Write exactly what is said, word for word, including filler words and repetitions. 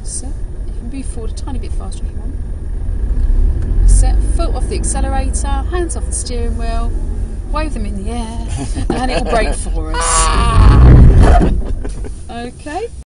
Set. You can move forward a tiny bit faster if you want. Set. Foot off the accelerator, hands off the steering wheel, wave them in the air, and it will brake for us. Okay.